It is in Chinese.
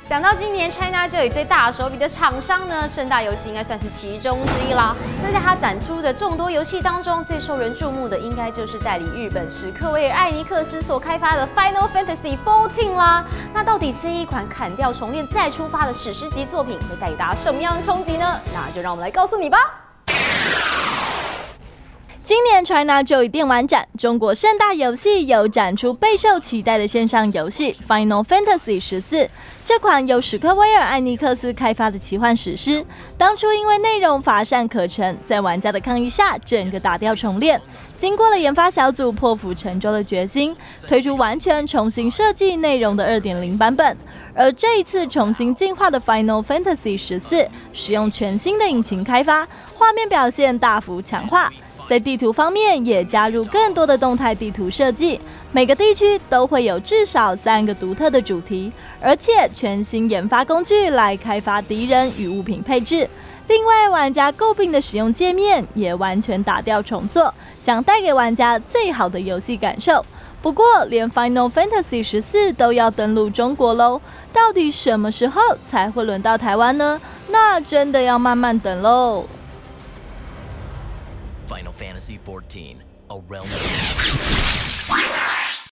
讲到今年 ChinaJoy 最大手笔的厂商呢，盛大游戏应该算是其中之一啦。那在它展出的众多游戏当中，最受人注目的应该就是代理日本史克威尔艾尼克斯所开发的 Final Fantasy XIV 啦。那到底这一款砍掉重练再出发的史诗级作品会带给大家什么样的冲击呢？那就让我们来告诉你吧。 今年 ChinaJoy 电玩展，中国盛大游戏有展出备受期待的线上游戏《Final Fantasy 14》。这款由史克威尔艾尼克斯开发的奇幻史诗，当初因为内容乏善可陈，在玩家的抗议下，整个打掉重练。经过了研发小组破釜沉舟的决心，推出完全重新设计内容的 2.0 版本。而这一次重新进化的 Final Fantasy 14，使用全新的引擎开发，画面表现大幅强化。 在地图方面也加入更多的动态地图设计，每个地区都会有至少3个独特的主题，而且全新研发工具来开发敌人与物品配置。另外，玩家诟病的使用界面也完全打掉重做，将带给玩家最好的游戏感受。不过，连 Final Fantasy 14都要登陆中国喽，到底什么时候才会轮到台湾呢？那真的要慢慢等喽。 Final Fantasy XIV, A Realm of Power.